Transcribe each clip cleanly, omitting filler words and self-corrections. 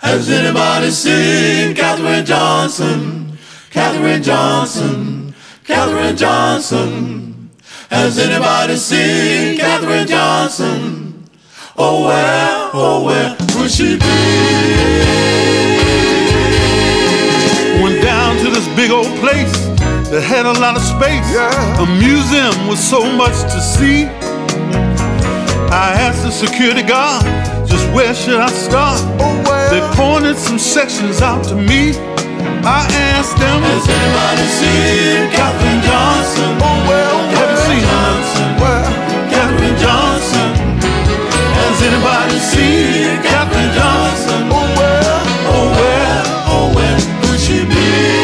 Has anybody seen Katherine Johnson? Katherine Johnson, Katherine Johnson. Has anybody seen Katherine Johnson? Oh where could she be? Went down to this big old place that had a lot of space, a museum with so much to see. I asked the security guard, just where should I start? They pointed some sections out to me. I asked them, has anybody seen Katherine Johnson? Have you seen her? Katherine Johnson. Has anybody seen Katherine Johnson? Oh where could she be?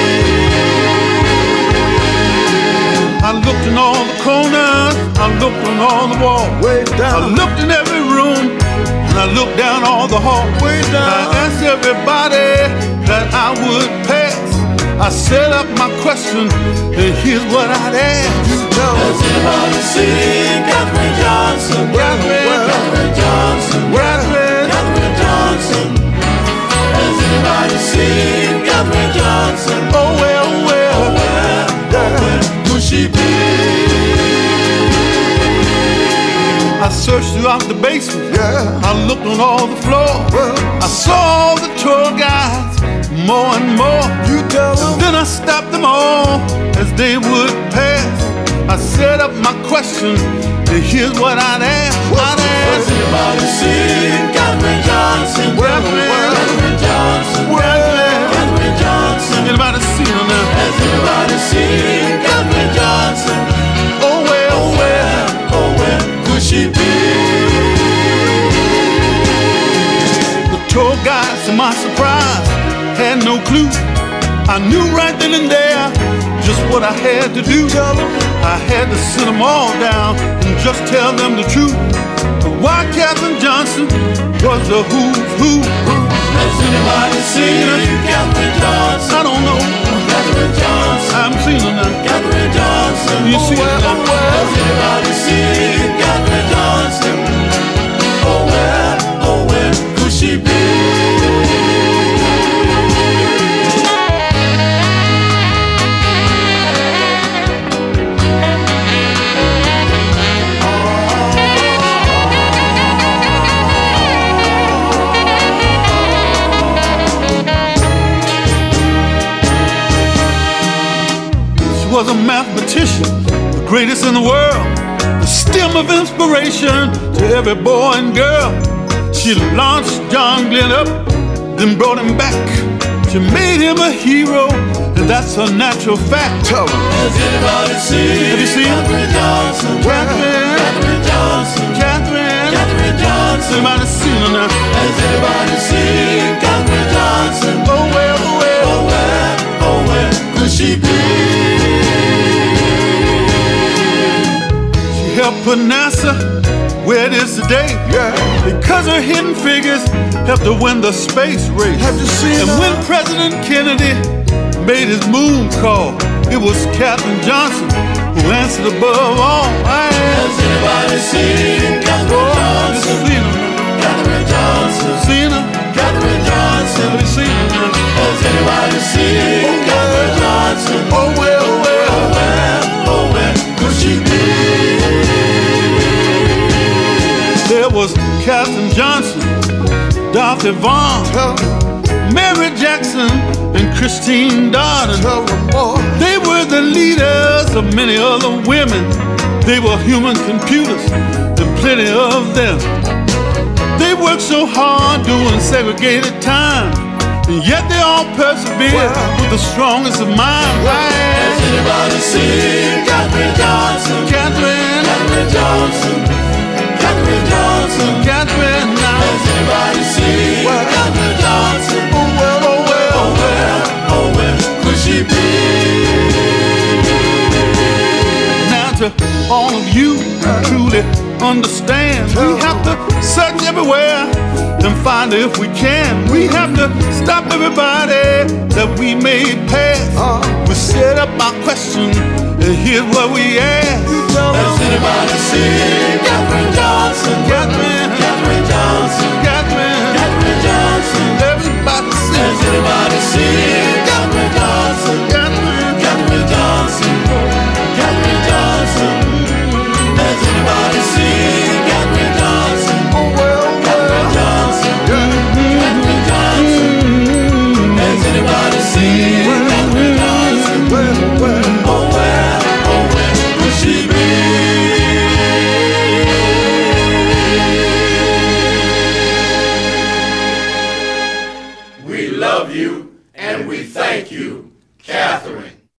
I looked in all the corners, I looked on all the walls, I looked in every room, and I looked down all the hall. I asked everybody that I would pass. I set up my question, and here's what I'd ask. Has anybody seen Katherine Johnson? Katherine Johnson. Katherine Johnson. Has anybody seen Katherine Johnson? Oh where could she be? I searched throughout the basement, I looked on all the floors, I saw all the tour guides, more and more. Then I stopped them all as they would pass. I set up my question, and here's what I'd ask. Has anybody seen Katherine Johnson? Katherine Johnson. Katherine Johnson. Anybody seen her now? Has anybody seen Katherine Johnson? Oh where could she be? The tour guides, to my surprise, had no clue. I knew right then and there just what I had to do. I had to sit them all down and just tell them the truth. Why Katherine Johnson was the who's who. Has anybody seen Katherine Johnson? I don't know. Katherine Johnson. I haven't seen her now. Katherine Johnson. You see her now? Has anybody seen Katherine Johnson? Oh where could she be? Was a mathematician, the greatest in the world, the stem of inspiration to every boy and girl. She launched John Glenn up, then brought him back. She made him a hero, and that's a natural fact. Has anybody seen? Have you seen Katherine Johnson? Katherine Johnson. Katherine Johnson. Anybody seen her now? Has anybody seen Katherine Johnson? Oh where could she be? Helped put NASA where it is today, because her hidden figures helped to win the space race. And when President Kennedy made his moon call, it was Katherine Johnson who answered above all. Has anybody seen Katherine Johnson? Katherine Johnson. Seen her? Katherine Johnson. Have you seen her? Has anybody seen Katherine Johnson? Oh where could she be? There was Katherine Johnson, Dorothy Vaughan, Mary Jackson, and Christine Darden. They were the leaders of many other women. They were human computers, and plenty of them. They worked so hard doing segregated time, and yet they all persevered with the strongest of minds. Has anybody seen Katherine Johnson? Katherine Johnson. Katherine Johnson. Katherine now. Has anybody seen Katherine Johnson? Oh where could she be? Now to all of you who truly understand, we have to search everywhere and find her if we can. We have to stop everybody that we may pass. We set up our question, and here's what we ask. Has anybody seen Katherine Johnson?